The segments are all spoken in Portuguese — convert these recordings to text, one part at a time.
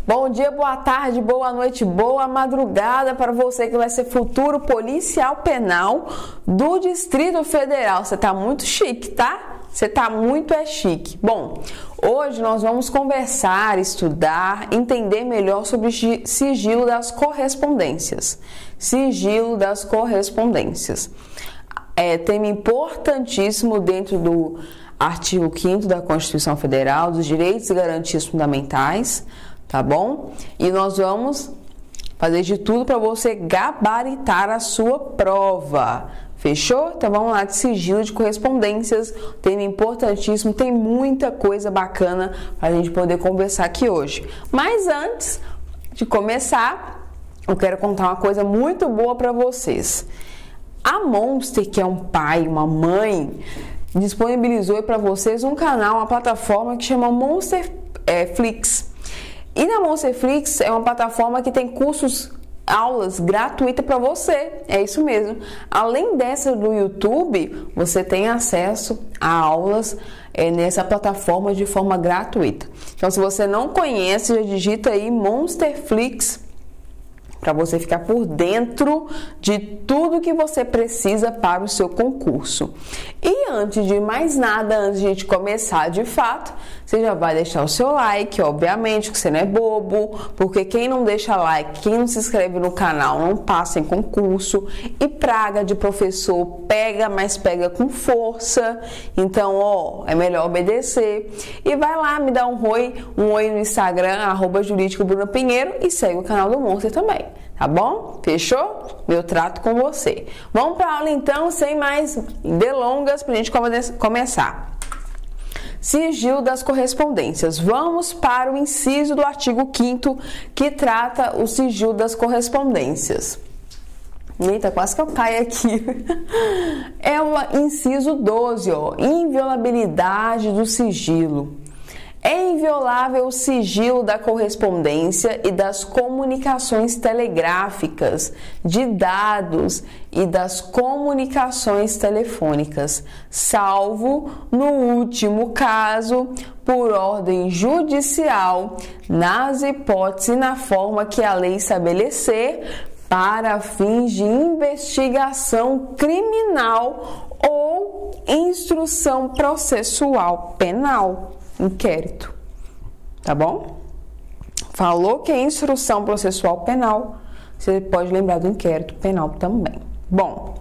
Bom dia, boa tarde, boa noite, boa madrugada para você que vai ser futuro policial penal do Distrito Federal. Você tá muito chique, tá? Você tá muito chique. Bom, hoje nós vamos conversar, estudar, entender melhor sobre sigilo das correspondências. Sigilo das correspondências. É tema importantíssimo dentro do artigo 5º da Constituição Federal, dos direitos e garantias fundamentais, tá bom? E nós vamos fazer de tudo para você gabaritar a sua prova. Fechou? Então vamos lá, de sigilo de correspondências, tema importantíssimo, tem muita coisa bacana para a gente poder conversar aqui hoje. Mas antes de começar, eu quero contar uma coisa muito boa para vocês. A Monster, que é um pai, uma mãe, disponibilizou para vocês um canal, uma plataforma que chama Monsterflix. E na Monsterflix é uma plataforma que tem cursos, aulas gratuitas para você, é isso mesmo. Além dessa do YouTube, você tem acesso a aulas nessa plataforma de forma gratuita. Então, se você não conhece, já digita aí Monsterflix para você ficar por dentro de tudo que você precisa para o seu concurso. E antes de mais nada, antes de a gente começar de fato, você já vai deixar o seu like, obviamente, que você não é bobo, porque quem não deixa like, quem não se inscreve no canal, não passa em concurso. E praga de professor pega, mas pega com força. Então, é melhor obedecer. E vai lá, me dá um oi no Instagram, @jurídico_Bruna_Pinheiro, e segue o canal do Monster também. Tá bom? Fechou? Meu trato com você. Vamos para a aula então, sem mais delongas, para a gente começar. Sigilo das correspondências. Vamos para o inciso do artigo 5º, que trata o sigilo das correspondências. Eita, quase que eu caio aqui. É o inciso 12, inviolabilidade do sigilo. É inviolável o sigilo da correspondência e das comunicações telegráficas, de dados e das comunicações telefônicas, salvo, no último caso, por ordem judicial, nas hipóteses e na forma que a lei estabelecer, para fins de investigação criminal ou instrução processual penal. Inquérito, tá bom? Falou que é instrução processual penal, você pode lembrar do inquérito penal também. Bom,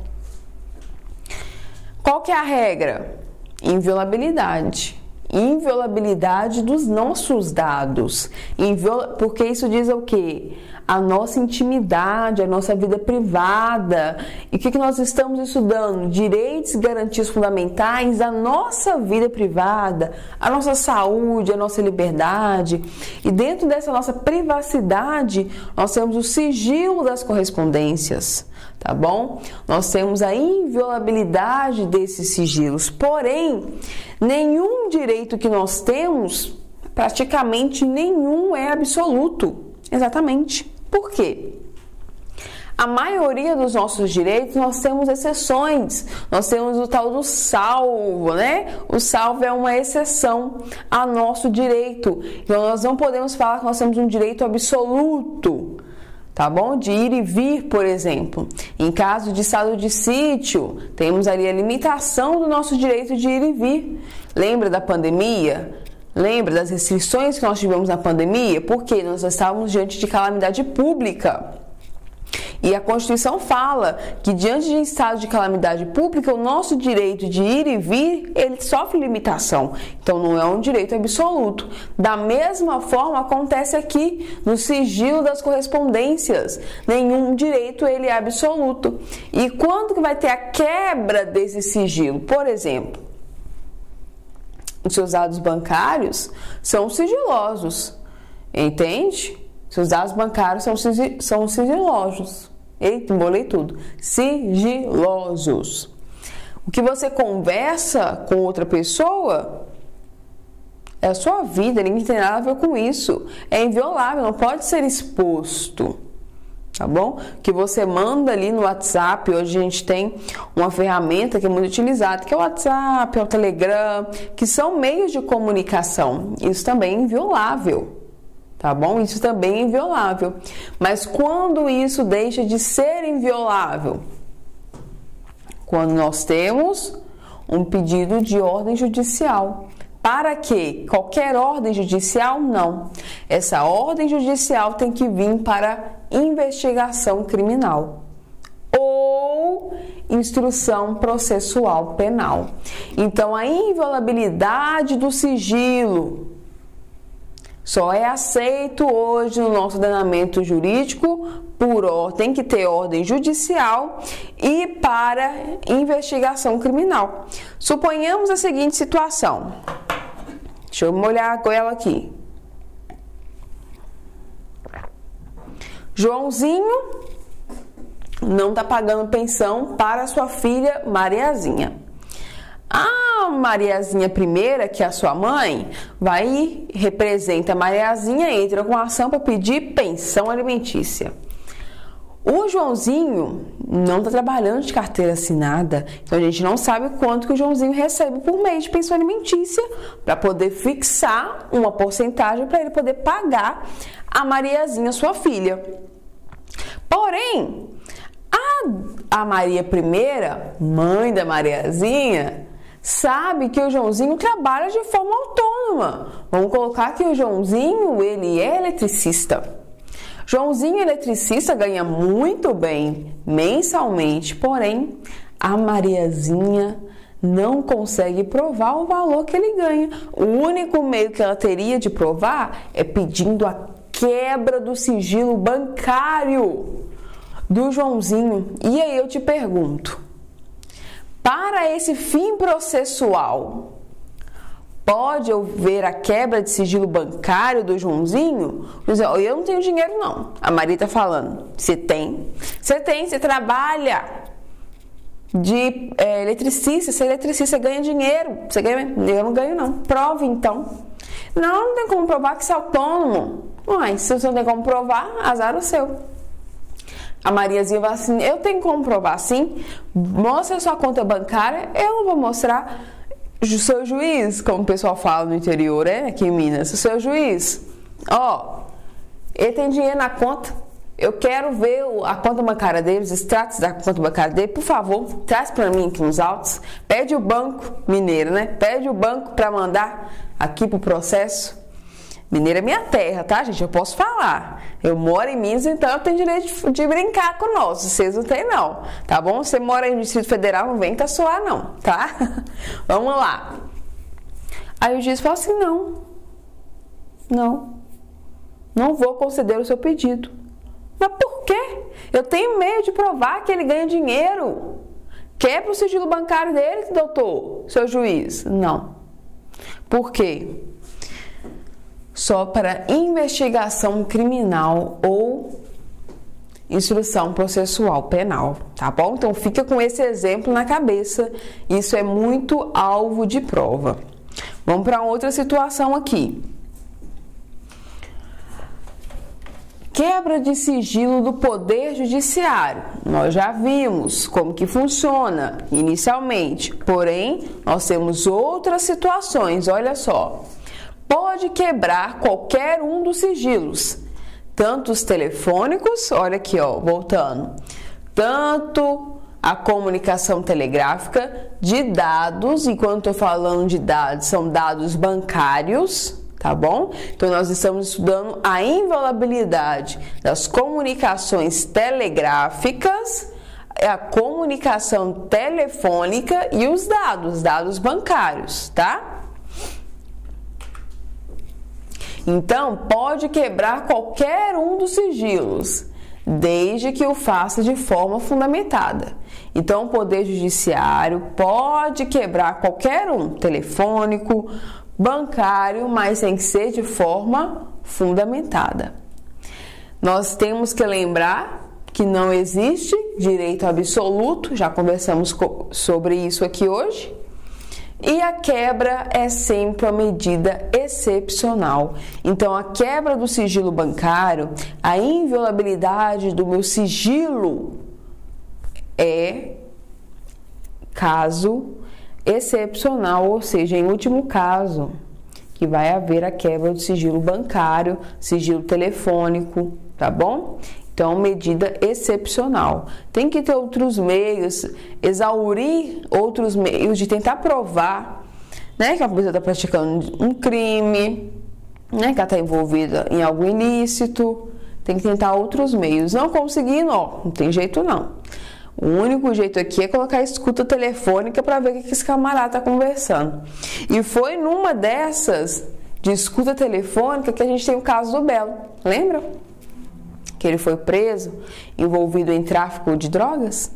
qual que é a regra? Inviolabilidade. Inviolabilidade dos nossos dados. Porque isso diz o quê? A nossa intimidade, a nossa vida privada. E o que nós estamos estudando? Direitos e garantias fundamentais da nossa vida privada, a nossa saúde, a nossa liberdade. E dentro dessa nossa privacidade, nós temos o sigilo das correspondências, tá bom? Nós temos a inviolabilidade desses sigilos. Porém, nenhum direito que nós temos, praticamente nenhum, é absoluto. Exatamente. Por quê? A maioria dos nossos direitos, nós temos exceções. Nós temos o tal do salvo, né? O salvo é uma exceção a nosso direito. Então, nós não podemos falar que nós temos um direito absoluto, tá bom? De ir e vir, por exemplo. Em caso de estado de sítio, temos ali a limitação do nosso direito de ir e vir. Lembra da pandemia? Lembra das restrições que nós tivemos na pandemia? Porque nós estávamos diante de calamidade pública. E a Constituição fala que diante de um estado de calamidade pública, o nosso direito de ir e vir, ele sofre limitação. Então, não é um direito absoluto. Da mesma forma, acontece aqui no sigilo das correspondências. Nenhum direito ele é absoluto. E quando que vai ter a quebra desse sigilo? Por exemplo, os seus dados bancários são sigilosos, entende? Seus dados bancários são sigilosos. Eita, embolei tudo. Sigilosos. O que você conversa com outra pessoa é a sua vida, ninguém tem nada a ver com isso. É inviolável, não pode ser exposto. Tá bom? Que você manda ali no WhatsApp. Hoje a gente tem uma ferramenta que é muito utilizada, que é o WhatsApp, é o Telegram, que são meios de comunicação. Isso também é inviolável. tá bom? Isso também é inviolável. Mas quando isso deixa de ser inviolável? Quando nós temos um pedido de ordem judicial. Para quê? Qualquer ordem judicial? Não. Essa ordem judicial tem que vir para investigação criminal ou instrução processual penal. Então, a inviolabilidade do sigilo só é aceito hoje no nosso ordenamento jurídico tem que ter ordem judicial e para investigação criminal. Suponhamos a seguinte situação. Deixa eu molhar com ela aqui. Joãozinho não está pagando pensão para sua filha Mariazinha. A Mariazinha primeira, que é a sua mãe, vai e representa a Mariazinha, entra com a ação para pedir pensão alimentícia. O Joãozinho não está trabalhando de carteira assinada, então a gente não sabe quanto que o Joãozinho recebe por mês de pensão alimentícia para poder fixar uma porcentagem para ele poder pagar a Mariazinha, sua filha. Porém, a Maria primeira, mãe da Mariazinha, sabe que o Joãozinho trabalha de forma autônoma. Vamos colocar que o Joãozinho, ele é eletricista. Joãozinho eletricista ganha muito bem mensalmente, porém a Mariazinha não consegue provar o valor que ele ganha. O único meio que ela teria de provar é pedindo a quebra do sigilo bancário do Joãozinho. E aí eu te pergunto, para esse fim processual, pode haver a quebra de sigilo bancário do Joãozinho? Eu não tenho dinheiro não. A Maria está falando. Você tem. Você trabalha de eletricista. Você é eletricista, você ganha dinheiro. Você ganha? Eu não ganho não. Prove então. Não tem como provar que você é autônomo. Mas se você não tem como provar, azar o seu. A Mariazinha vai assim, eu tenho como provar sim. Mostra a sua conta bancária. Eu não vou mostrar. Seu juiz, como o pessoal fala no interior, aqui em Minas, seu juiz, ele tem dinheiro na conta, eu quero ver a conta bancária dele, os extratos da conta bancária dele, por favor, traz para mim aqui nos autos, pede o banco, mineiro, né? Pede o banco para mandar aqui pro processo. Mineiro é minha terra, tá, gente? Eu posso falar. Eu moro em Minas, então eu tenho direito de brincar com nós. Vocês não têm, não. Tá bom? Você mora no Distrito Federal, não vem caçoar, não, tá? Vamos lá. Aí o juiz fala assim, não vou conceder o seu pedido. Mas por quê? Eu tenho meio de provar que ele ganha dinheiro. Quebra o sigilo bancário dele, doutor, seu juiz. Não. Por quê? Só para investigação criminal ou instrução processual penal, tá bom? Então fica com esse exemplo na cabeça, isso é muito alvo de prova. Vamos para outra situação aqui. Quebra de sigilo do Poder Judiciário. Nós já vimos como que funciona inicialmente, porém nós temos outras situações, olha só. Pode quebrar qualquer um dos sigilos, tanto os telefônicos, olha aqui, voltando, tanto a comunicação telegráfica de dados, e quando estou falando de dados, são dados bancários, tá bom? Então, nós estamos estudando a inviolabilidade das comunicações telegráficas, a comunicação telefônica e os dados bancários, tá? Então, pode quebrar qualquer um dos sigilos, desde que o faça de forma fundamentada. Então, o Poder Judiciário pode quebrar qualquer um, telefônico, bancário, mas tem que ser de forma fundamentada. Nós temos que lembrar que não existe direito absoluto, já conversamos sobre isso aqui hoje. E a quebra é sempre uma medida excepcional. Então, a quebra do sigilo bancário, a inviolabilidade do meu sigilo é caso excepcional, ou seja, em último caso, que vai haver a quebra do sigilo bancário, sigilo telefônico, tá bom? Então, medida excepcional. Tem que ter outros meios, exaurir outros meios de tentar provar, né, que a pessoa está praticando um crime, né, que ela está envolvida em algo ilícito. Tem que tentar outros meios. Não conseguindo, ó, não tem jeito não. O único jeito aqui é colocar a escuta telefônica para ver o que esse camarada está conversando. E foi numa dessas de escuta telefônica que a gente tem o caso do Belo. Lembra? Que ele foi preso, envolvido em tráfico de drogas.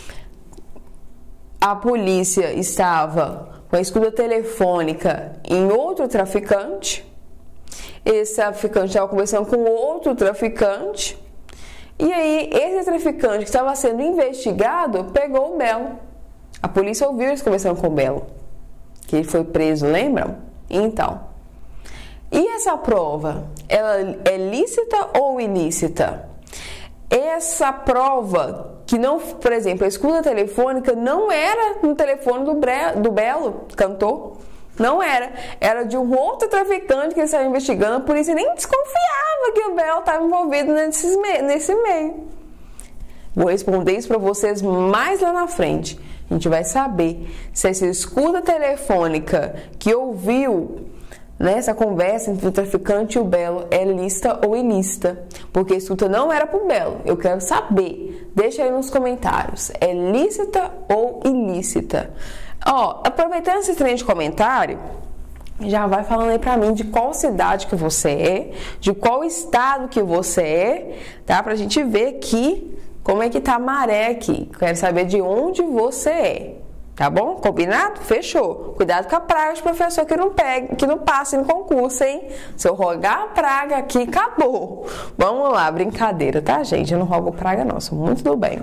A polícia estava com a escuta telefônica em outro traficante. Esse traficante estava conversando com outro traficante. E aí, esse traficante que estava sendo investigado pegou o Belo. A polícia ouviu eles conversando com o Belo, que ele foi preso, lembram? Então, e essa prova, ela é lícita ou ilícita? Essa prova, que não, por exemplo, a escuta telefônica não era no telefone do Belo, cantor. Não era. Era de um outro traficante que ele estava investigando. A polícia nem desconfiava que o Belo estava envolvido nesse meio. Vou responder isso para vocês mais lá na frente. A gente vai saber se essa escuta telefônica que ouviu, né, essa conversa entre o traficante e o Belo é lícita ou ilícita. Porque a escuta não era para o Belo. Eu quero saber. Deixa aí nos comentários. É lícita ou ilícita? Ó, aproveitando esse trem de comentário, já vai falando aí pra mim de qual cidade que você é, de qual estado que você é, tá? Pra gente ver aqui como é que tá a maré aqui. Quero saber de onde você é, tá bom? Combinado? Fechou. Cuidado com a praga de professor que não passa em concurso, hein? Se eu rogar a praga aqui, acabou. Vamos lá, brincadeira, tá, gente? Eu não rogo praga não, sou muito do bem.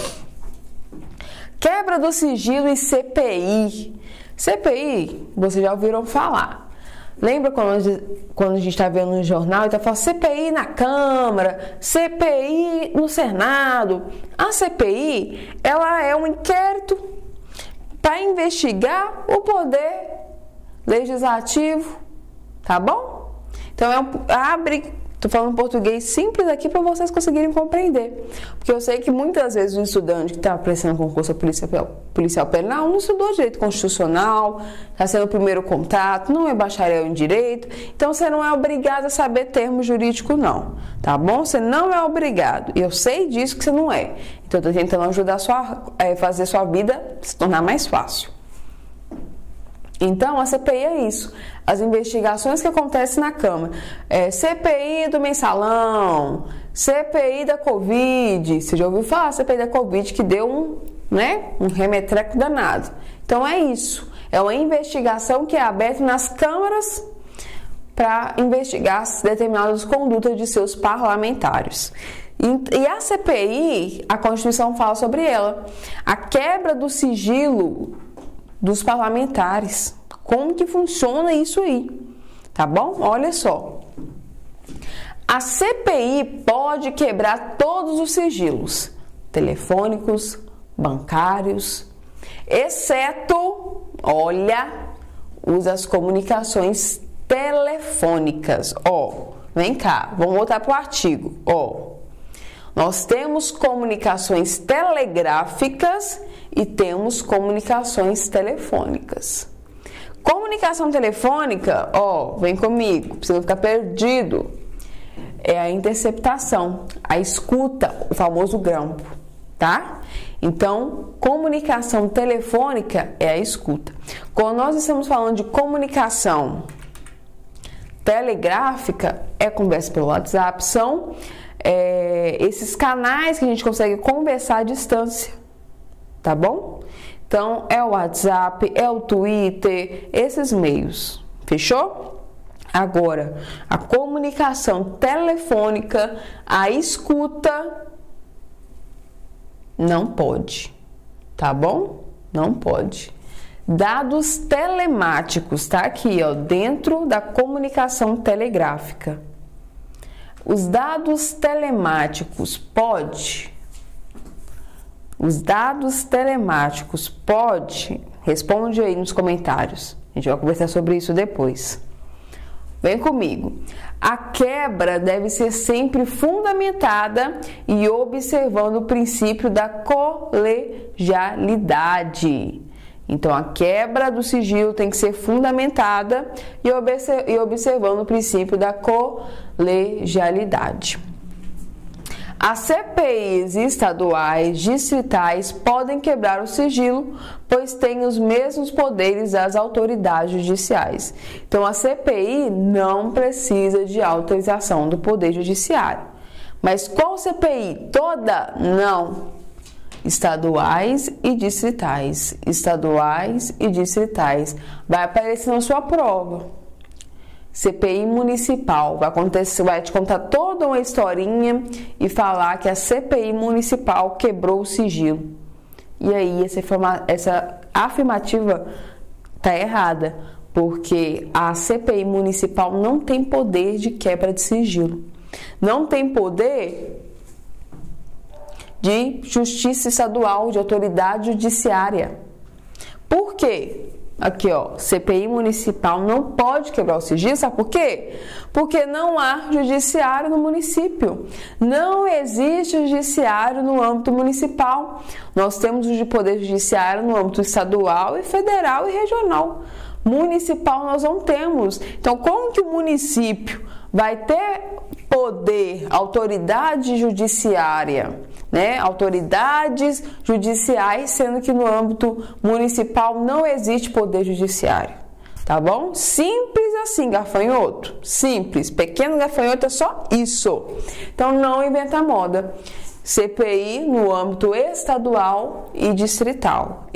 Quebra do sigilo e CPI. CPI, vocês já ouviram falar. Lembra quando a gente está vendo no jornal e está falando CPI na Câmara, CPI no Senado? A CPI, ela é um inquérito para investigar o poder legislativo, tá bom? Então, tô falando português simples aqui para vocês conseguirem compreender. Porque eu sei que muitas vezes o estudante que está prestando concurso policial penal não estudou direito constitucional, está sendo o primeiro contato, não é bacharel em direito, então você não é obrigado a saber termo jurídico não, tá bom? Você não é obrigado, e eu sei disso que você não é. Então eu estou tentando ajudar a fazer sua vida se tornar mais fácil. Então, a CPI é isso. As investigações que acontecem na Câmara. CPI do mensalão, CPI da Covid. Você já ouviu falar CPI da Covid que deu um remetreco danado. Então, é isso. É uma investigação que é aberta nas câmaras para investigar determinadas condutas de seus parlamentares. E a CPI, a Constituição fala sobre ela. A quebra do sigilo dos parlamentares. Como que funciona isso aí? Tá bom? Olha só. A CPI pode quebrar todos os sigilos telefônicos, bancários, exceto, olha, as comunicações telefônicas. Ó, vem cá, vamos voltar para o artigo. Ó, nós temos comunicações telegráficas e temos comunicações telefônicas. Comunicação telefônica, ó, vem comigo, precisa ficar perdido. É a interceptação, a escuta, o famoso grampo, tá? Então, comunicação telefônica é a escuta. Quando nós estamos falando de comunicação telegráfica, é conversa pelo WhatsApp, são esses canais que a gente consegue conversar à distância, tá bom? Então, é o WhatsApp, é o Twitter, esses meios, fechou? Agora, a comunicação telefônica, a escuta, não pode, tá bom? Não pode. Dados telemáticos, tá aqui, ó, dentro da comunicação telegráfica. Os dados telemáticos pode? Os dados telemáticos pode? Responde aí nos comentários. A gente vai conversar sobre isso depois. Vem comigo. A quebra deve ser sempre fundamentada e observando o princípio da colegialidade. Então, a quebra do sigilo tem que ser fundamentada e observando o princípio da colegialidade. As CPIs estaduais, distritais, podem quebrar o sigilo, pois têm os mesmos poderes das autoridades judiciais. Então, a CPI não precisa de autorização do Poder Judiciário. Mas qual CPI? Toda? Não. Estaduais e distritais. Estaduais e distritais. Vai aparecer na sua prova. CPI municipal, vai te contar toda uma historinha e falar que a CPI municipal quebrou o sigilo. E aí essa afirmativa está errada, porque a CPI municipal não tem poder de quebra de sigilo. Não tem poder de justiça estadual, de autoridade judiciária. Por quê? Aqui, ó, CPI municipal não pode quebrar o sigilo, sabe por quê? Porque não há judiciário no município. Não existe judiciário no âmbito municipal. Nós temos o poder judiciário no âmbito estadual e federal e regional. Municipal nós não temos. Então, como que o município vai ter poder, autoridade judiciária, né? Autoridades judiciais, sendo que no âmbito municipal não existe poder judiciário, tá bom? Simples assim, gafanhoto, simples, pequeno gafanhoto é só isso. Então não inventa moda. CPI no âmbito estadual e distrital,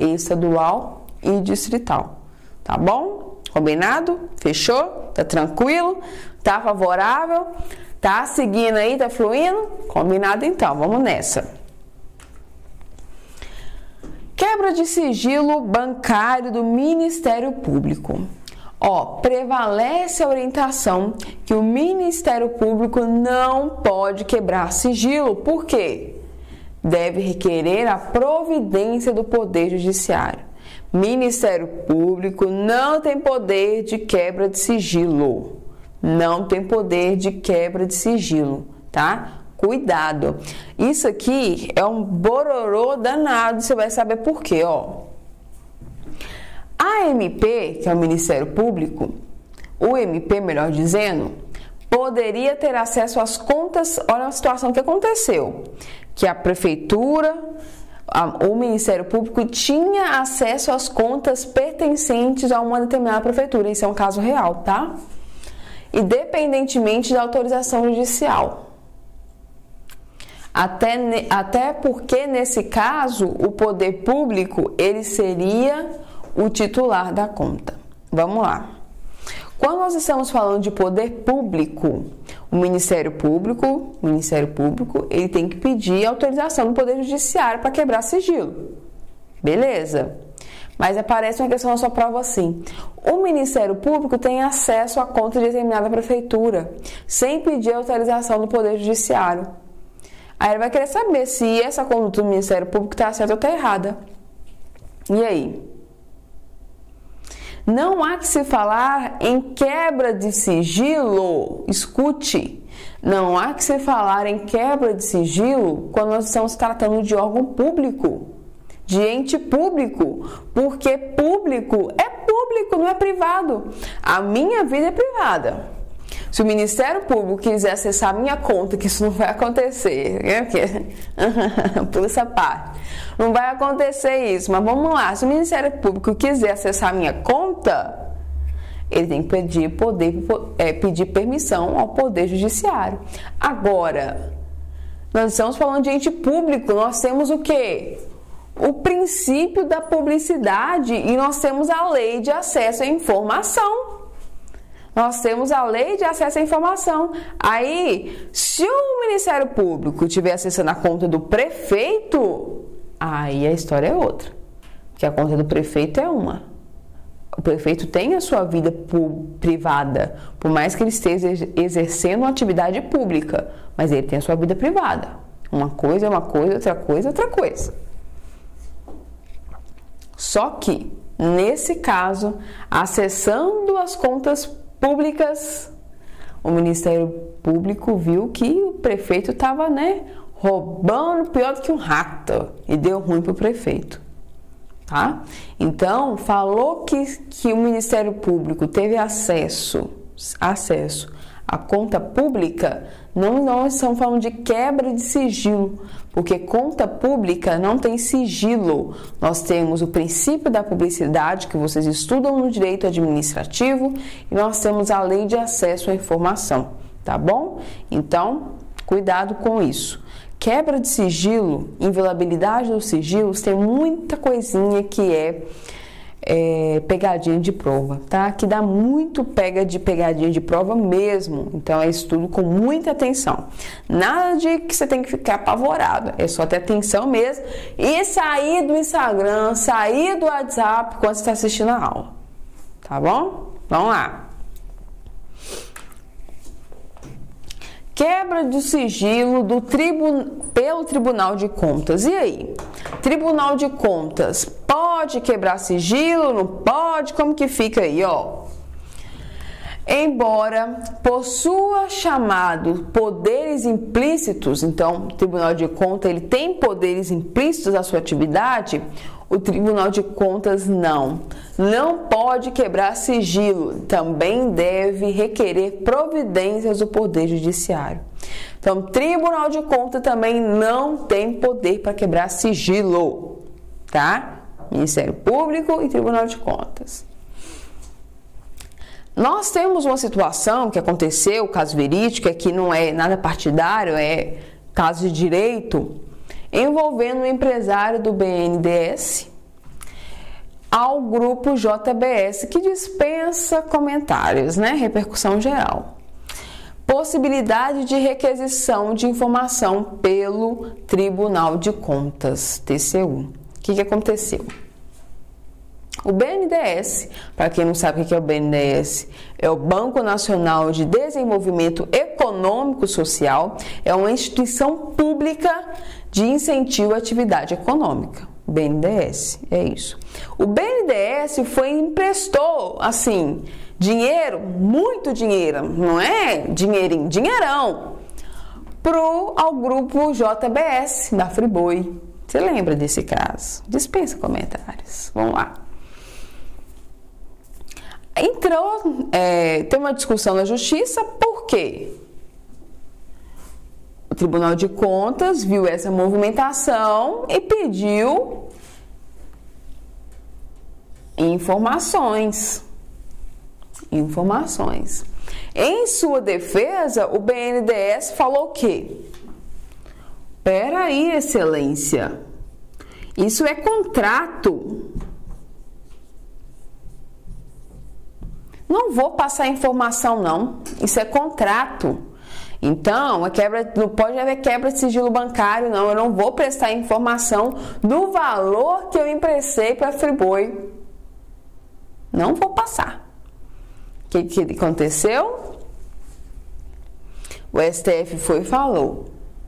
tá bom? Combinado? Fechou? Tá tranquilo? Tá favorável? Tá seguindo aí? Tá fluindo? Combinado então, vamos nessa. Quebra de sigilo bancário do Ministério Público. Prevalece a orientação que o Ministério Público não pode quebrar sigilo. Por quê? Deve requerer a providência do Poder Judiciário. Ministério Público não tem poder de quebra de sigilo. Não tem poder de quebra de sigilo, tá? Cuidado. Isso aqui é um bororô danado, você vai saber por quê, A MP, que é o Ministério Público, o MP, melhor dizendo, poderia ter acesso às contas. Olha a situação que aconteceu, que a prefeitura, o Ministério Público tinha acesso às contas pertencentes a uma determinada prefeitura. Isso é um caso real, tá? Independentemente da autorização judicial. Até porque, nesse caso, o poder público, ele seria o titular da conta. Vamos lá. Quando nós estamos falando de poder público, o Ministério Público, ele tem que pedir autorização do Poder Judiciário para quebrar sigilo. Beleza? Mas aparece uma questão na sua prova assim. O Ministério Público tem acesso à conta de determinada prefeitura, sem pedir autorização do Poder Judiciário. Aí ele vai querer saber se essa conta do Ministério Público está certa ou está errada. E aí? Não há que se falar em quebra de sigilo. Escute. Não há que se falar em quebra de sigilo quando nós estamos tratando de órgão público, de ente público, porque público é público, não é privado. A minha vida é privada. Se o Ministério Público quiser acessar a minha conta, que isso não vai acontecer, né? Por essa parte, não vai acontecer isso, mas vamos lá. Se o Ministério Público quiser acessar a minha conta, ele tem que pedir permissão ao Poder Judiciário. Agora, nós estamos falando de ente público, nós temos o quê? O princípio da publicidade e nós temos a lei de acesso à informação. Nós temos a lei de acesso à informação. Aí, se o Ministério Público estiver acessando a conta do prefeito, aí a história é outra. Porque a conta do prefeito é uma. O prefeito tem a sua vida privada, por mais que ele esteja exercendo uma atividade pública, mas ele tem a sua vida privada. Uma coisa é uma coisa, outra coisa é outra coisa. Só que, nesse caso, acessando as contas públicas, o Ministério Público viu que o prefeito estava, né, roubando pior do que um rato e deu ruim para o prefeito, tá? Então, falou que o Ministério Público teve acesso à conta pública, não estamos falando de quebra de sigilo, porque conta pública não tem sigilo. Nós temos o princípio da publicidade, que vocês estudam no direito administrativo, e nós temos a lei de acesso à informação, tá bom? Então, cuidado com isso. Quebra de sigilo, inviolabilidade dos sigilos, tem muita coisinha que é pegadinha de prova, tá? Que dá muito pegadinha de prova mesmo. Então, é estudo com muita atenção. Nada de que você tem que ficar apavorado. É só ter atenção mesmo e sair do Instagram, sair do WhatsApp quando você está assistindo a aula. Tá bom? Vamos lá. Quebra do sigilo pelo Tribunal de Contas. E aí? Tribunal de Contas pode quebrar sigilo? Não pode? Como que fica aí, ó? Embora possua chamado poderes implícitos, então o Tribunal de Contas ele tem poderes implícitos à sua atividade, o Tribunal de Contas não pode quebrar sigilo, também deve requerer providências do Poder Judiciário. Então, Tribunal de Contas também não tem poder para quebrar sigilo, tá? Ministério Público e Tribunal de Contas. Nós temos uma situação que aconteceu, caso verídico, que não é nada partidário, é caso de direito, envolvendo um empresário do BNDES ao grupo JBS, que dispensa comentários, né? Repercussão geral. Possibilidade de requisição de informação pelo Tribunal de Contas, TCU. O que aconteceu? O BNDES, para quem não sabe o que é o BNDES, é o Banco Nacional de Desenvolvimento Econômico Social, é uma instituição pública de incentivo à atividade econômica. BNDES, é isso. O BNDES emprestou, assim, dinheiro, muito dinheiro, não é dinheirinho, dinheirão, ao grupo JBS, da Friboi. Você lembra desse caso? Dispensa comentários. Vamos lá. Tem uma discussão na justiça, por quê? O Tribunal de Contas viu essa movimentação e pediu informações. Em sua defesa, o BNDES falou o quê? Peraí, excelência, isso é contrato. Não vou passar informação, não. Isso é contrato. Então, não pode haver quebra de sigilo bancário, não. Eu não vou prestar informação do valor que eu emprestei para a Friboi. Não vou passar. O que aconteceu? O STF foi e falou.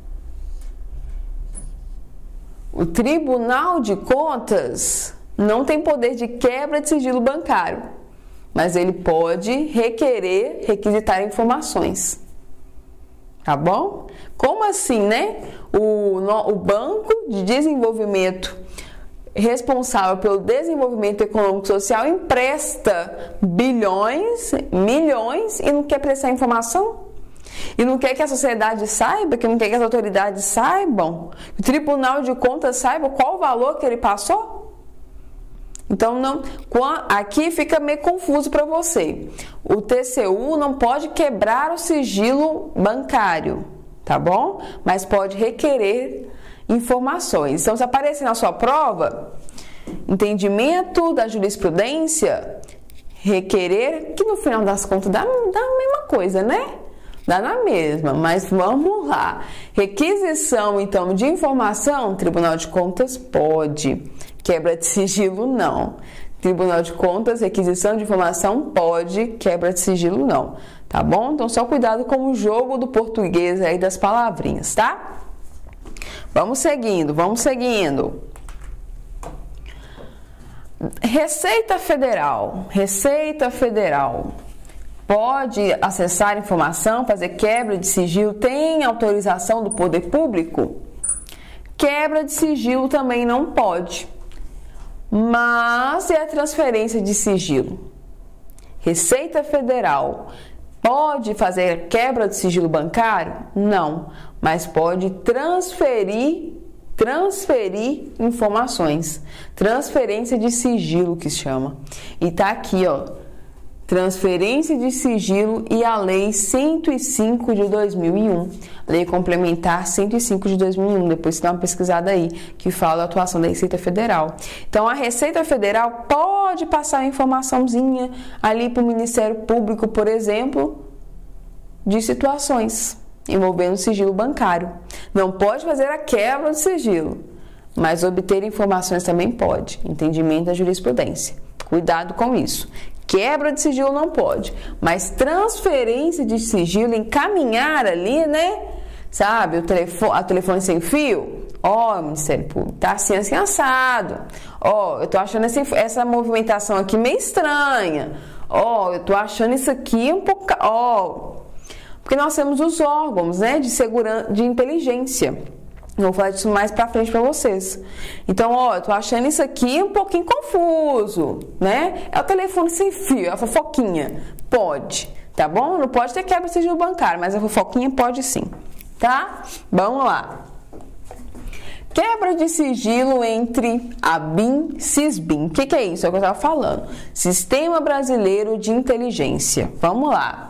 O Tribunal de Contas não tem poder de quebra de sigilo bancário, mas ele pode requisitar informações. Tá bom? Como assim, né? O Banco de Desenvolvimento responsável pelo desenvolvimento econômico e social empresta bilhões, milhões e não quer prestar informação? E não quer que a sociedade saiba, que não quer que as autoridades saibam, que o Tribunal de Contas saiba qual o valor que ele passou? Então, aqui fica meio confuso para você. O TCU não pode quebrar o sigilo bancário, tá bom? Mas pode requerer informações. Então, se aparecer na sua prova, entendimento da jurisprudência, requerer, que no final das contas dá a mesma coisa, né? Dá na mesma, mas vamos lá. Requisição, então, de informação, Tribunal de Contas pode. Quebra de sigilo, não. Tribunal de Contas, requisição de informação pode, quebra de sigilo, não. Tá bom? Então, só cuidado com o jogo do português aí das palavrinhas, tá? Vamos seguindo. Receita Federal pode acessar informação, fazer quebra de sigilo, tem autorização do poder público? Quebra de sigilo também não pode. Mas e a transferência de sigilo? Receita Federal pode fazer quebra de sigilo bancário? Não, mas pode transferir informações. Transferência de sigilo que se chama. E tá aqui, ó. Transferência de sigilo e a Lei 105 de 2001. Lei Complementar 105 de 2001. Depois você dá uma pesquisada aí, que fala da atuação da Receita Federal. Então, a Receita Federal pode passar a informaçãozinha ali para o Ministério Público, por exemplo, de situações envolvendo sigilo bancário. Não pode fazer a quebra de sigilo, mas obter informações também pode. Entendimento da jurisprudência. Cuidado com isso. Quebra de sigilo não pode, mas transferência de sigilo, encaminhar ali, né? Sabe, o telefone sem fio? Ó, Ministério Público, tá assim assado. Ó, eu tô achando essa movimentação aqui meio estranha. Ó, eu tô achando isso aqui um pouco... Ó, porque nós temos os órgãos, né, de segurança, de inteligência. Eu vou falar disso mais pra frente pra vocês. Então, ó, eu tô achando isso aqui um pouquinho confuso, né? É o telefone sem fio, é a fofoquinha. Pode, tá bom? Não pode ter quebra de sigilo bancário, mas a fofoquinha pode sim, tá? Vamos lá. Quebra de sigilo entre ABIN e SISBIN. O que é isso? É o que eu tava falando. Sistema Brasileiro de Inteligência. Vamos lá.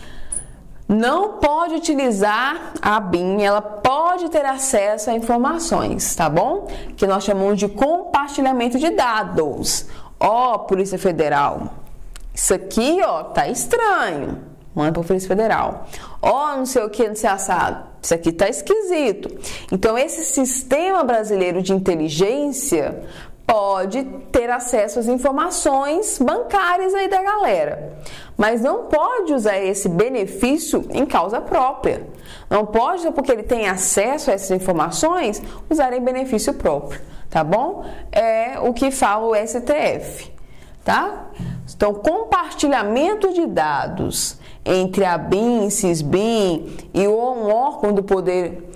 Não pode utilizar a ABIN, ela pode ter acesso a informações, tá bom? Que nós chamamos de compartilhamento de dados. Ó, Polícia Federal, isso aqui, ó, tá estranho. Manda para a Polícia Federal. Ó, não sei o que, não sei assado. Isso aqui tá esquisito. Então, esse Sistema Brasileiro de Inteligência pode ter acesso às informações bancárias aí da galera, mas não pode usar esse benefício em causa própria. Não pode, porque ele tem acesso a essas informações, usar em benefício próprio, tá bom? É o que fala o STF, tá? Então, compartilhamento de dados entre a ABIN, SISBIN e um órgão do poder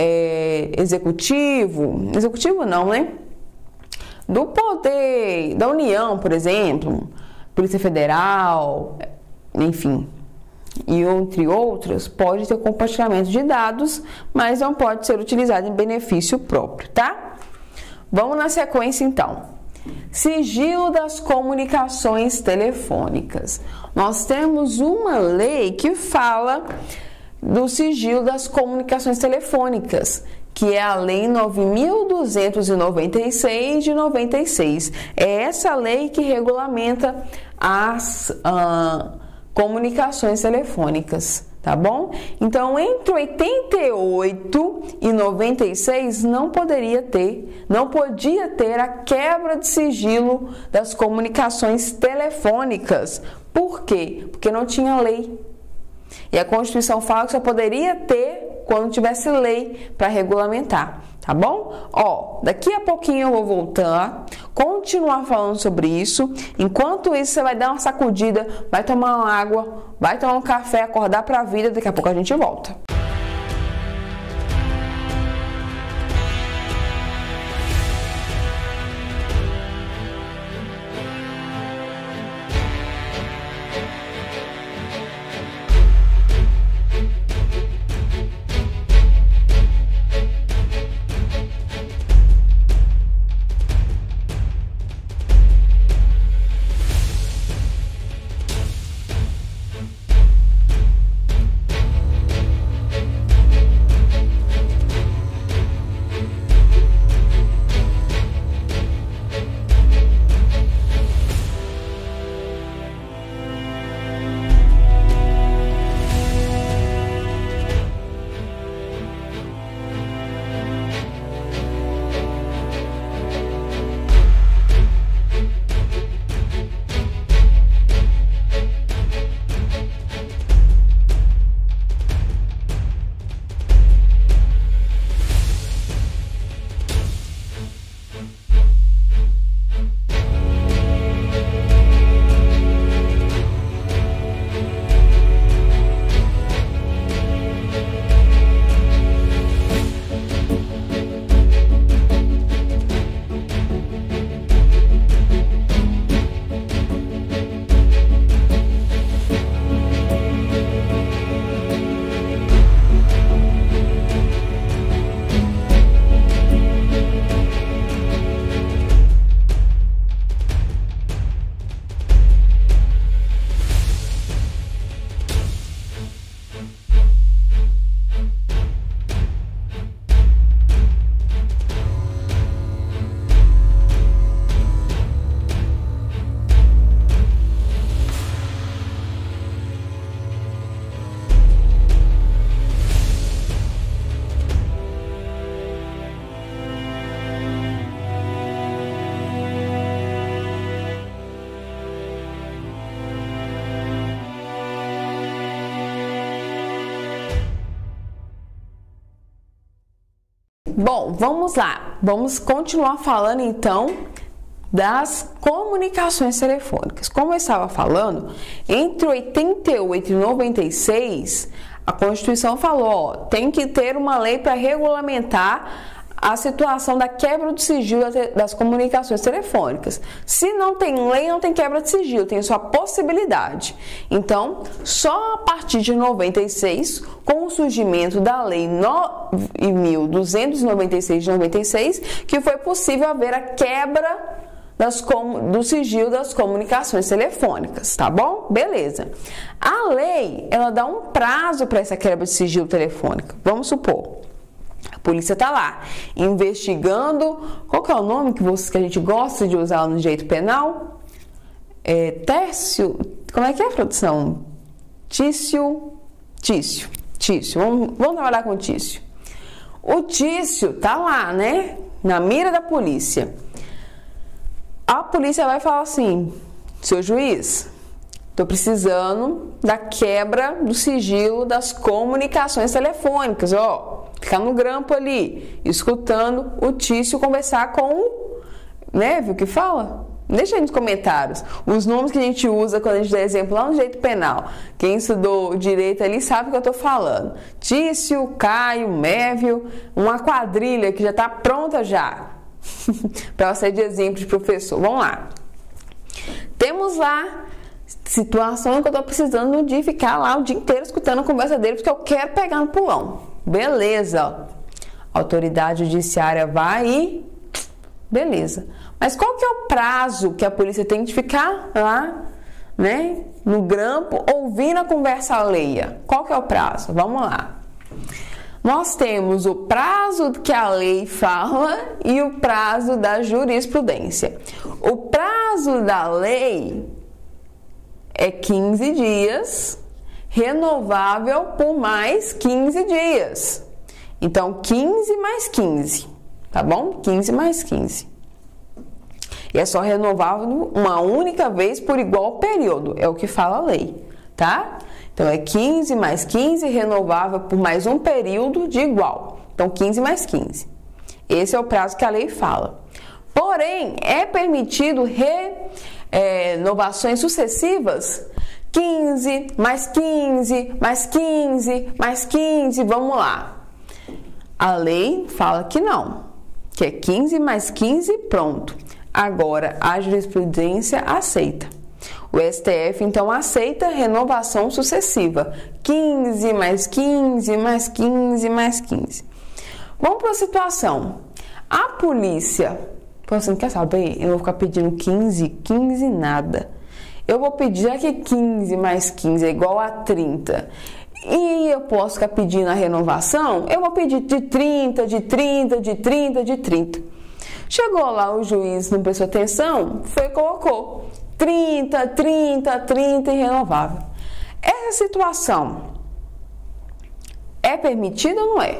executivo não, né? Do poder da União, por exemplo, Polícia Federal, enfim, e entre outras, pode ter compartilhamento de dados, mas não pode ser utilizado em benefício próprio, tá? Vamos na sequência, então. Sigilo das comunicações telefônicas. Nós temos uma lei que fala do sigilo das comunicações telefônicas, que é a Lei 9.296 de 96. É essa lei que regulamenta as comunicações telefônicas, tá bom? Então, entre 88 e 96 não podia ter a quebra de sigilo das comunicações telefônicas. Por quê? Porque não tinha lei. E a Constituição fala que só poderia ter quando tivesse lei para regulamentar, tá bom? Ó, daqui a pouquinho eu vou voltar, continuar falando sobre isso. Enquanto isso, você vai dar uma sacudida, vai tomar uma água, vai tomar um café, acordar para a vida, daqui a pouco a gente volta. Bom, vamos lá. Vamos continuar falando então das comunicações telefônicas. Como eu estava falando, entre 88 e 96, a Constituição falou, ó, tem que ter uma lei para regulamentar a situação da quebra do sigilo das comunicações telefônicas. Se não tem lei, não tem quebra de sigilo, tem só possibilidade. Então, só a partir de 96, com o surgimento da Lei 9.296 de 96, que foi possível haver a quebra do sigilo das comunicações telefônicas, tá bom? Beleza. A lei, ela dá um prazo para essa quebra de sigilo telefônica. Vamos supor, a polícia tá lá investigando. Qual que é o nome que a gente gosta de usar no direito penal? Tércio. Como é que é a produção? Tício. Vamos trabalhar com Tício. O Tício tá lá, né? Na mira da polícia. A polícia vai falar assim: seu juiz, tô precisando da quebra do sigilo das comunicações telefônicas, ó. Ficar no grampo ali, escutando o Tício conversar com né, viu o que fala? Deixa aí nos comentários os nomes que a gente usa quando a gente dá exemplo lá no direito penal. Quem estudou direito ali sabe o que eu tô falando. Tício, Caio, Mévio, uma quadrilha que já tá pronta já para ser de exemplo de professor. Vamos lá. Temos lá situação que eu tô precisando de ficar lá o dia inteiro escutando a conversa dele, porque eu quero pegar no pulão. Beleza. A autoridade judiciária vai e beleza. Mas qual que é o prazo que a polícia tem de ficar lá, né, no grampo, ouvindo a conversa alheia? Qual que é o prazo? Vamos lá. Nós temos o prazo que a lei fala e o prazo da jurisprudência. O prazo da lei é 15 dias, renovável por mais 15 dias. Então, 15 mais 15, tá bom? 15 mais 15. E é só renovável uma única vez por igual período, é o que fala a lei, tá? Então, é 15 mais 15, renovável por mais um período de igual. Então, 15 mais 15. Esse é o prazo que a lei fala. Porém, é permitido renovações sucessivas? 15, mais 15, mais 15, mais 15, vamos lá. A lei fala que não, que é 15 mais 15, pronto. Agora, a jurisprudência aceita. O STF, então, aceita renovação sucessiva. 15, mais 15, mais 15, mais 15. Vamos para a situação. A polícia, você não quer saber? Eu vou ficar pedindo 15, 15 nada. Eu vou pedir, já que 15 mais 15 é igual a 30, e eu posso ficar pedindo a renovação, eu vou pedir de 30, de 30, de 30, de 30. Chegou lá, o juiz não prestou atenção, foi e colocou 30, 30, 30 irrenovável. Essa situação é permitida ou não é?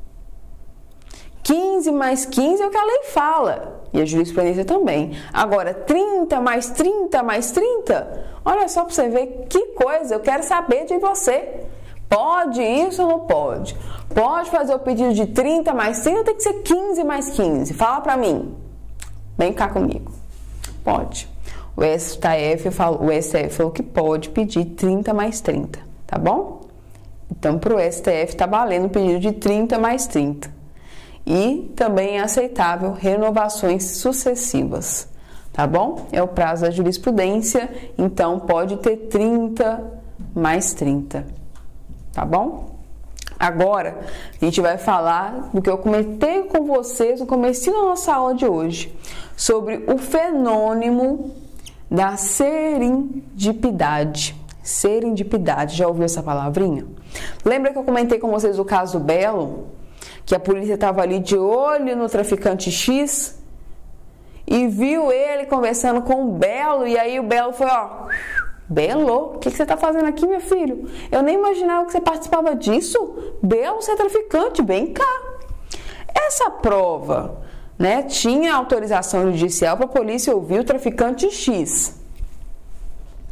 15 mais 15 é o que a lei fala, e a jurisprudência também. Agora, 30 mais 30 mais 30, olha só para você ver que coisa, eu quero saber de você. Pode isso ou não pode? Pode fazer o pedido de 30 mais 30 ou tem que ser 15 mais 15? Fala para mim. Vem cá comigo. Pode. O STF falou que pode pedir 30 mais 30, tá bom? Então, para o STF tá valendo o pedido de 30 mais 30. E também é aceitável renovações sucessivas, tá bom? É o prazo da jurisprudência, então pode ter 30 mais 30, tá bom? Agora, a gente vai falar do que eu comentei com vocês no comecinho da nossa aula de hoje, sobre o fenômeno da serendipidade. Serendipidade, já ouviu essa palavrinha? Lembra que eu comentei com vocês o caso Belo? Que a polícia estava ali de olho no traficante X e viu ele conversando com o Belo, e aí o Belo foi, ó, Belo, o que você está fazendo aqui, meu filho? Eu nem imaginava que você participava disso. Belo, você é traficante, vem cá. Essa prova, né, tinha autorização judicial para a polícia ouvir o traficante X.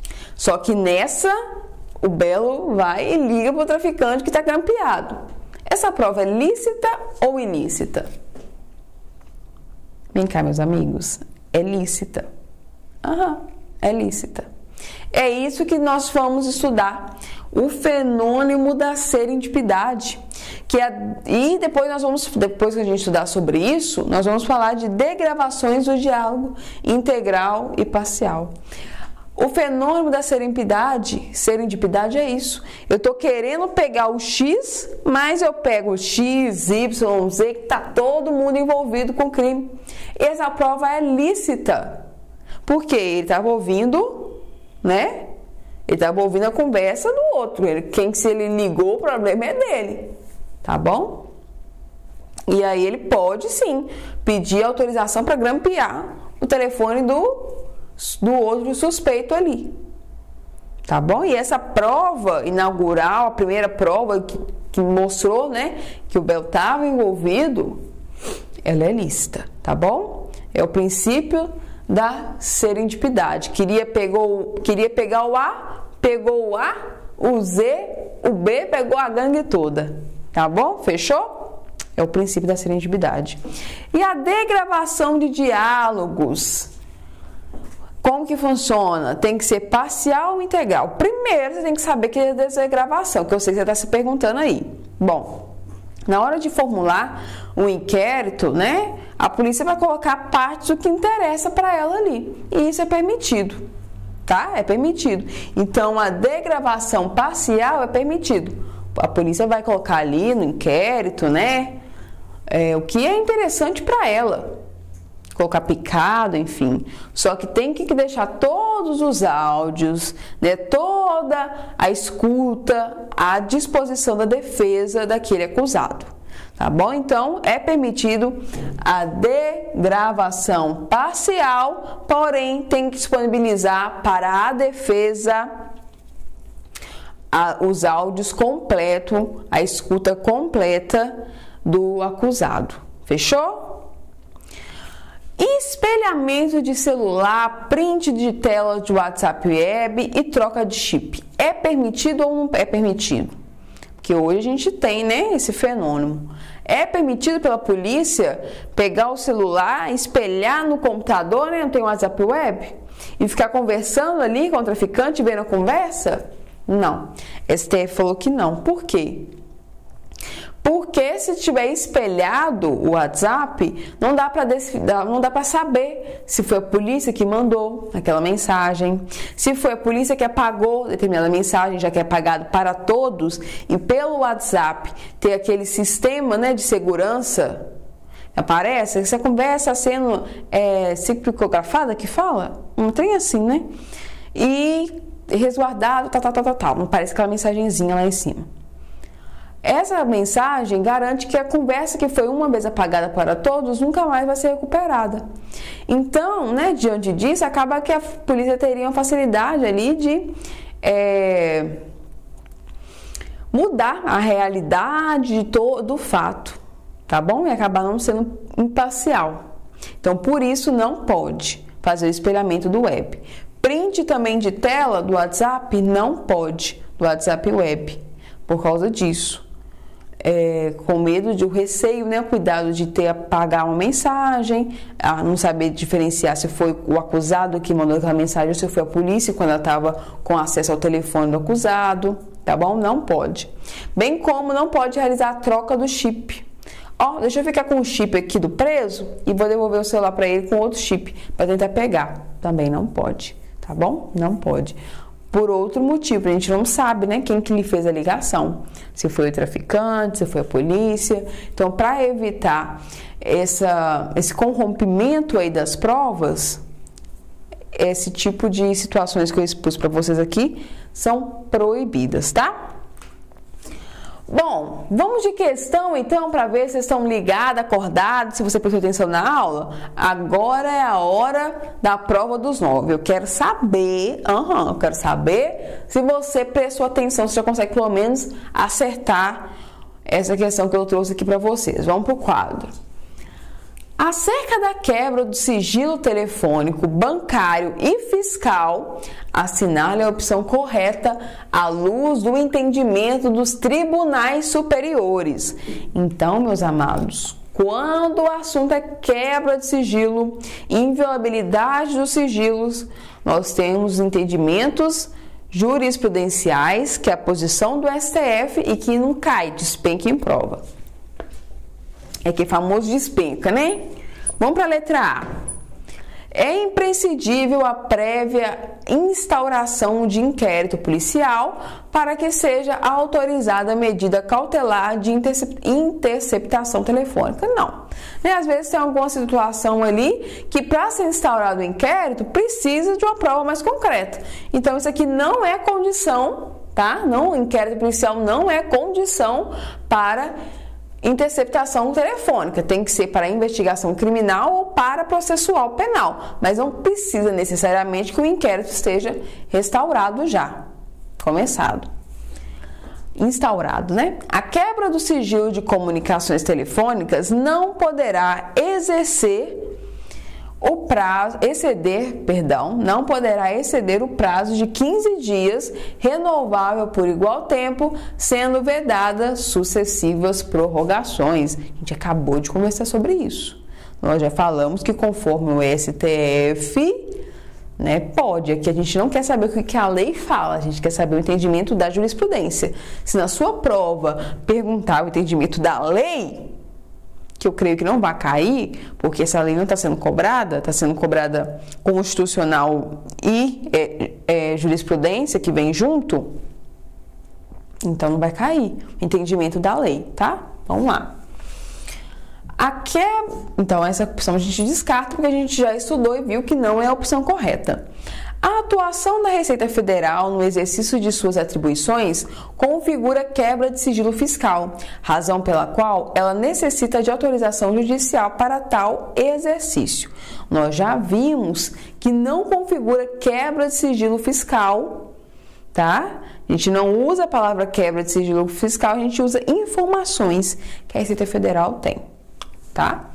Só que nessa, o Belo vai e liga para o traficante que está grampeado. Essa prova é lícita ou ilícita? Vem cá, meus amigos. É lícita. É lícita. É isso que nós vamos estudar. O fenômeno da serendipidade. E depois que a gente estudar sobre isso, nós vamos falar de degravações do diálogo integral e parcial. O fenômeno da serendipidade é isso. Eu estou querendo pegar o X, mas eu pego o X, Y, Z, que está todo mundo envolvido com o crime. Essa prova é lícita. Porque ele estava ouvindo, né? Ele estava ouvindo a conversa do outro. Se ele ligou, o problema é dele. Tá bom? E aí ele pode, sim, pedir autorização para grampear o telefone do outro suspeito ali. Tá bom? E essa prova inaugural, a primeira prova que mostrou, né, que o Bel estava envolvido, ela é lícita. Tá bom? É o princípio da serendipidade. Queria pegar o A, pegou o A, o Z, o B, pegou a gangue toda. Tá bom? Fechou? É o princípio da serendipidade. E a degravação de diálogos. Como que funciona? Tem que ser parcial ou integral. Primeiro, você tem que saber que é degravação, que eu sei que você está se perguntando aí. Bom, na hora de formular um inquérito, né? A polícia vai colocar partes do que interessa para ela ali. E isso é permitido, tá? É permitido. Então, a degravação parcial é permitido. A polícia vai colocar ali no inquérito, né? O que é interessante para ela. Colocar picado, enfim. Só que tem que deixar todos os áudios, né? Toda a escuta à disposição da defesa daquele acusado. Tá bom? Então, é permitido a degravação parcial, porém, tem que disponibilizar para a defesa os áudios completos, a escuta completa do acusado. Fechou? Espelhamento de celular, print de tela de WhatsApp Web e troca de chip. É permitido ou não é permitido? Porque hoje a gente tem, né, esse fenômeno. É permitido pela polícia pegar o celular, espelhar no computador, né, não tem WhatsApp Web, e ficar conversando ali com o traficante, vendo a conversa? Não. STF falou que não. Por quê? Porque se tiver espelhado o WhatsApp, não dá para saber se foi a polícia que mandou aquela mensagem, se foi a polícia que apagou determinada mensagem, já que é apagado para todos, e pelo WhatsApp ter aquele sistema, né, de segurança, aparece essa conversa sendo criptografada, que fala, um trem assim, né? E resguardado, tal. Não parece aquela mensagenzinha lá em cima. Essa mensagem garante que a conversa que foi uma vez apagada para todos nunca mais vai ser recuperada. Então, né, diante disso, acaba que a polícia teria uma facilidade ali de mudar a realidade do fato, tá bom? E acabar não sendo imparcial. Então, por isso, não pode fazer o espelhamento do web. Print também de tela do WhatsApp não pode, do WhatsApp Web, por causa disso. Com medo de o receio, né, o cuidado de apagar uma mensagem, não saber diferenciar se foi o acusado que mandou aquela mensagem ou se foi a polícia quando ela estava com acesso ao telefone do acusado, tá bom? Não pode. Bem como não pode realizar a troca do chip. Deixa eu ficar com o chip aqui do preso e vou devolver o celular para ele com outro chip para tentar pegar. Também não pode, tá bom? Não pode. Por outro motivo, a gente não sabe, né, quem que lhe fez a ligação, se foi o traficante, se foi a polícia. Então, para evitar esse corrompimento aí das provas, esse tipo de situações que eu expus para vocês aqui são proibidas, tá? Bom, vamos de questão então para ver se vocês estão ligados, acordados, se você prestou atenção na aula. Agora é a hora da prova dos 9. Eu quero saber, se você prestou atenção, se já consegue pelo menos acertar essa questão que eu trouxe aqui para vocês. Vamos para o quadro. Acerca da quebra do sigilo telefônico, bancário e fiscal, assinale a opção correta à luz do entendimento dos tribunais superiores. Então, meus amados, quando o assunto é quebra de sigilo, inviolabilidade dos sigilos, nós temos entendimentos jurisprudenciais, que é a posição do STF e que não cai, despenca em prova. É que famoso despenca, né? Vamos para a letra A. É imprescindível a prévia instauração de inquérito policial para que seja autorizada a medida cautelar de interceptação telefônica. Não. Às vezes tem alguma situação ali que para ser instaurado o inquérito precisa de uma prova mais concreta. Então isso aqui não é condição, tá? Não, o inquérito policial não é condição para interceptação telefônica, tem que ser para investigação criminal ou para processual penal, mas não precisa necessariamente que o inquérito esteja restaurado já, instaurado, né? A quebra do sigilo de comunicações telefônicas não poderá não poderá exceder o prazo de 15 dias, renovável por igual tempo, sendo vedadas sucessivas prorrogações. A gente acabou de conversar sobre isso. Nós já falamos que conforme o STF, né, pode. Aqui a gente não quer saber o que a lei fala, a gente quer saber o entendimento da jurisprudência. Se na sua prova perguntar o entendimento da lei, que eu creio que não vai cair, porque essa lei não está sendo cobrada, está sendo cobrada constitucional e jurisprudência que vem junto, então não vai cair o entendimento da lei, tá? Vamos lá. Então essa opção a gente descarta porque a gente já estudou e viu que não é a opção correta. A atuação da Receita Federal no exercício de suas atribuições configura quebra de sigilo fiscal, razão pela qual ela necessita de autorização judicial para tal exercício. Nós já vimos que não configura quebra de sigilo fiscal, tá? A gente não usa a palavra quebra de sigilo fiscal, a gente usa informações que a Receita Federal tem, tá?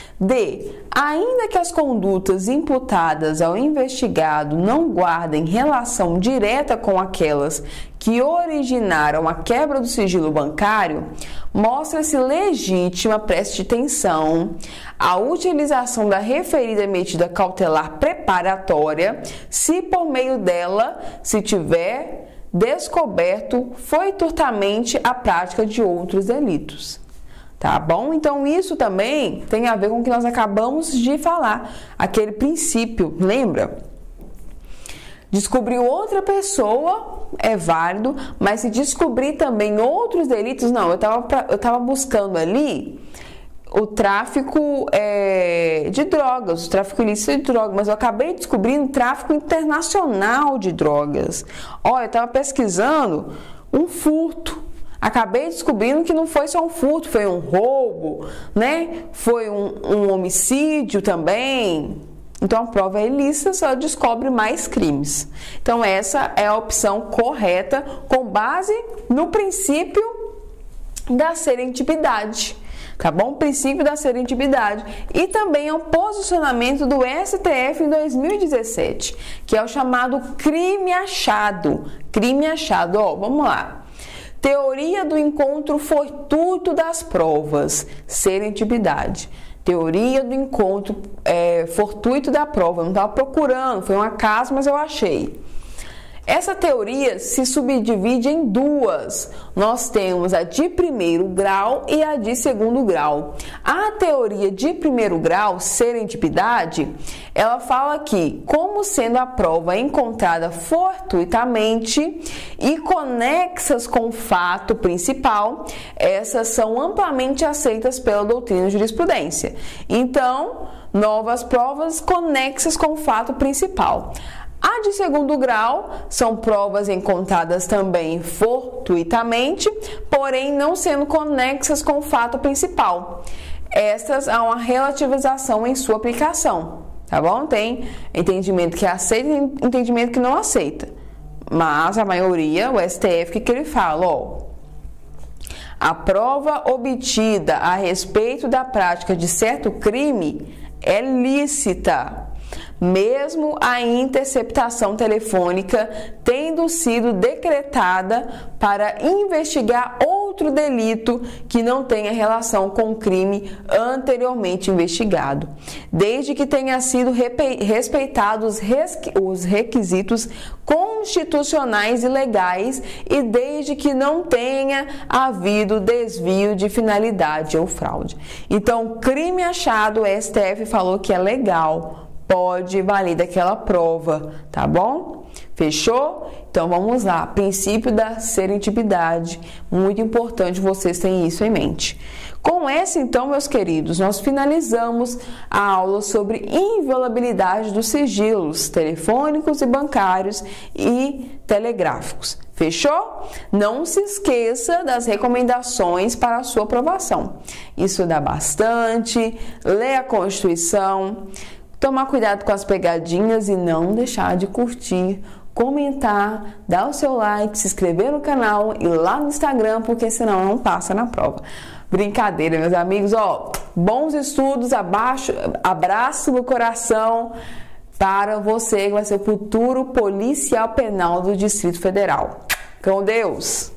D. Ainda que as condutas imputadas ao investigado não guardem relação direta com aquelas que originaram a quebra do sigilo bancário, mostra-se legítima, preste atenção, a utilização da referida medida cautelar preparatória, se por meio dela se tiver descoberto fortuitamente a prática de outros delitos. Tá bom? Então, isso também tem a ver com o que nós acabamos de falar. Aquele princípio, lembra? Descobrir outra pessoa é válido, mas se descobrir também outros delitos, não. Eu tava buscando ali o tráfico de drogas, o tráfico ilícito de drogas, mas eu acabei descobrindo o tráfico internacional de drogas. Olha, eu tava pesquisando um furto. Acabei descobrindo que não foi só um furto, foi um roubo, né? Foi um homicídio também. Então, a prova é ilícita, só descobre mais crimes. Então, essa é a opção correta com base no princípio da serendipidade. Tá bom? O princípio da serendipidade. E também é um posicionamento do STF em 2017, que é o chamado crime achado. Crime achado, ó, vamos lá. Teoria do encontro fortuito das provas, serendipidade. Teoria do encontro fortuito da prova. Eu não estava procurando, foi um acaso, mas eu achei. Essa teoria se subdivide em duas. Nós temos a de primeiro grau e a de segundo grau. A teoria de primeiro grau, serendipidade, ela fala que, como sendo a prova encontrada fortuitamente e conexas com o fato principal, essas são amplamente aceitas pela doutrina e jurisprudência. Então, novas provas conexas com o fato principal. A de segundo grau são provas encontradas também fortuitamente, porém não sendo conexas com o fato principal. Estas há uma relativização em sua aplicação, tá bom? Tem entendimento que aceita e entendimento que não aceita. Mas a maioria, o STF, que ele fala, ó, A prova obtida a respeito da prática de certo crime é lícita, mesmo a interceptação telefônica tendo sido decretada para investigar outro delito que não tenha relação com o crime anteriormente investigado, desde que tenha sido respeitados os requisitos constitucionais e legais e desde que não tenha havido desvio de finalidade ou fraude. Então, crime achado, o STF falou que é legal, pode valer daquela prova, tá bom? Fechou? Então vamos lá, princípio da serendipidade, muito importante vocês terem isso em mente. Com essa então, meus queridos, nós finalizamos a aula sobre inviolabilidade dos sigilos telefônicos e bancários e telegráficos. Fechou? Não se esqueça das recomendações para a sua aprovação. Estudar bastante, ler a Constituição, tomar cuidado com as pegadinhas e não deixar de curtir, comentar, dar o seu like, se inscrever no canal e lá no Instagram, porque senão não passa na prova. Brincadeira, meus amigos. Bons estudos, abraço no coração para você que vai ser o futuro policial penal do Distrito Federal. Com Deus!